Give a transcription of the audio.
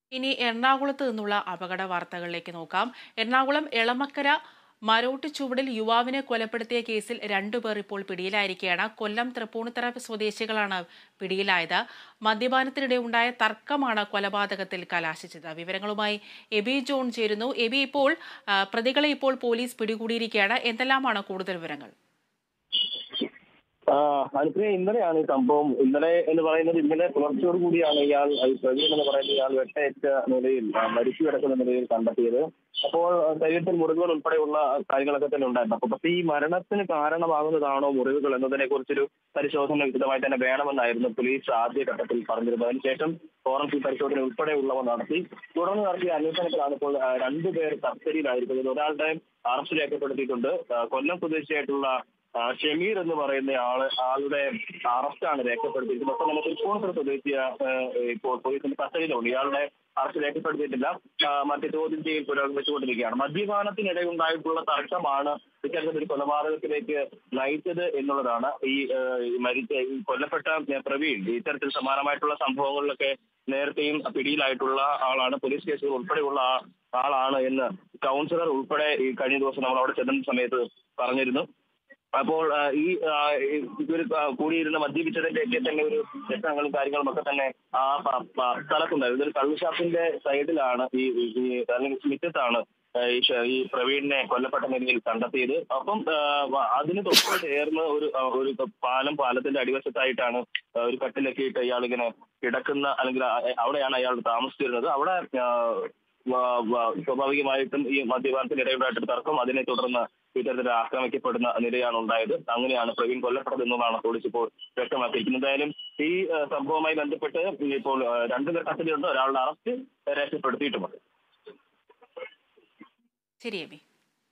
ഇനി എറണാകുളത്ത് നിന്നുള്ള അപകട വാർത്തകളിലേക്ക് നോക്കാം. എറണാകുളം എളമക്കര മരോട്ടുചുവടിൽ യുവാവിനെ കൊലപ്പെടുത്തിയ കേസിൽ 2 പേർ ഇപ്പോൾ പിടിയിലായിരിക്കുകയാണ്. കൊല്ലം തൃപ്പൂണിത്തറ സ്വദേശികളാണ് പിടിയിലായത്. മദ്യപാനത്തിനിടെ ഉണ്ടായ തർക്കമാണ് കൊലപാതകത്തിൽ കലാശിച്ചത്. വിവരങ്ങളുമായി എബി ജോൺ ചേരുന്നു. എബി, ഇപ്പോൾ പ്രതികളെ ഇപ്പോൾ പോലീസ് പിടികൂടിയിരിക്കുകയാണ്. എന്തെല്ലാമാണ് കൂടുതൽ വിവരങ്ങൾ? അനുപ്രിയ, ഇന്നലെയാണ് ഈ സംഭവം. ഇന്നലെ എന്ന് പറയുന്നത് ഇന്നലെ പുലർച്ചയോട് കൂടിയാണ് പ്രവീൺ എന്ന് പറയുന്ന ഇയാൾ വെട്ടേറ്റ നിലയിൽ മരിച്ചു കിടക്കുന്ന നിലയിൽ കണ്ടെത്തിയത്. അപ്പോൾ ശരീരത്തിൽ മുറിവുകൾ ഉൾപ്പെടെയുള്ള കാര്യങ്ങളൊക്കെ തന്നെ ഉണ്ടായിരുന്നു. അപ്പൊ പക്ഷേ ഈ മരണത്തിന് കാരണമാകുന്നതാണോ മുറിവുകൾ എന്നതിനെ കുറിച്ചൊരു പരിശോധന വിശദമായി തന്നെ വേണമെന്നായിരുന്നു പോലീസ് ആദ്യഘട്ടത്തിൽ പറഞ്ഞിരുന്നത്. അതിനുശേഷം ഫോറൻസിക് പരിശോധന ഉൾപ്പെടെയുള്ളവ നടത്തി. തുടർന്ന് നടത്തിയ അന്വേഷണത്തിലാണ് ഇപ്പോൾ 2 പേർ കസ്റ്റഡിയിലായിരിക്കുന്നത്. ഒരാളുടെ അറസ്റ്റ് രേഖപ്പെടുത്തിയിട്ടുണ്ട്. കൊല്ലം സ്വദേശിയായിട്ടുള്ള ഷമീർ എന്ന് പറയുന്ന ആളുടെ അറസ്റ്റാണ് രേഖപ്പെടുത്തിയിരിക്കുന്നത്. ഒപ്പം തന്നെ തൃപ്പൂണിത്തുറ സ്വദേശിയ ഇപ്പോൾ പോലീസിന്റെ കസ്റ്റഡിയിലുണ്ട്. ഇയാളുടെ അറസ്റ്റ് രേഖപ്പെടുത്തിയിട്ടില്ല. മറ്റ് ചോദ്യം ചെയ്യൽ പുരോഗമിച്ചുകൊണ്ടിരിക്കുകയാണ്. മദ്യപാനത്തിനിടെ ഉണ്ടായിട്ടുള്ള തർക്കമാണ് ഇത്തരത്തിലൊരു കൊലപാതകത്തിലേക്ക് നയിച്ചത് എന്നുള്ളതാണ് ഈ കൊല്ലപ്പെട്ട പ്രവീൺ ഇത്തരത്തിൽ സമാനമായിട്ടുള്ള സംഭവങ്ങളിലൊക്കെ നേരത്തെയും പിടിയിലായിട്ടുള്ള ആളാണ്. പോലീസ് കേസുകൾ ഉൾപ്പെടെയുള്ള ആളാണ് എന്ന് കൗൺസിലർ ഉൾപ്പെടെ ഈ കഴിഞ്ഞ ദിവസം നമ്മൾ അവിടെ ചെല്ലുന്ന സമയത്ത് പറഞ്ഞിരുന്നു. അപ്പോൾ ഇവർ കൂടിയിരുന്ന മദ്യപിച്ചതിന്റെ ഒക്കെ തന്നെ ഒരു പ്രശ്നങ്ങളും കാര്യങ്ങളും ഒക്കെ തന്നെ ആ സ്ഥലത്തുണ്ടായിരുന്നു. ഇതൊരു കള്ളുഷാപ്പിന്റെ സൈഡിലാണ് അല്ലെങ്കിൽ മുറ്റത്താണ് ഈ പ്രവീണിനെ കൊല്ലപ്പെട്ട നിലയിൽ കണ്ടെത്തിയത്. അപ്പം അതിന് തൊട്ട് ചേർന്ന് ഒരു പാലത്തിന്റെ അടിവശത്തായിട്ടാണ് ഒരു കട്ടിലൊക്കെ ഇട്ട് ഇയാളിങ്ങനെ കിടക്കുന്ന, അല്ലെങ്കിൽ അവിടെയാണ് അയാൾ താമസിച്ചിരുന്നത്. അവിടെ സ്വാഭാവികമായിട്ടും ഈ മദ്യപാനത്തിനിടയുണ്ടായിട്ടൊരു തർക്കം, അതിനെ തുടർന്ന് ഇത്തരത്തിൽ ആക്രമിക്കപ്പെടുന്ന നിലയാണ് ഉണ്ടായത്. അങ്ങനെയാണ് പ്രവീൺ കൊല്ലപ്പെട്ടത് എന്നതാണ് പോലീസ് ഇപ്പോൾ വ്യക്തമാക്കിയിരിക്കുന്നത്. എന്തായാലും ഈ സംഭവവുമായി ബന്ധപ്പെട്ട് ഇപ്പോൾ 2 പേർ കസ്റ്റഡിയിലുണ്ട്. ഒരാളുടെ അറസ്റ്റ് രേഖപ്പെടുത്തിയിട്ടുമുണ്ട്. ശരി എബി.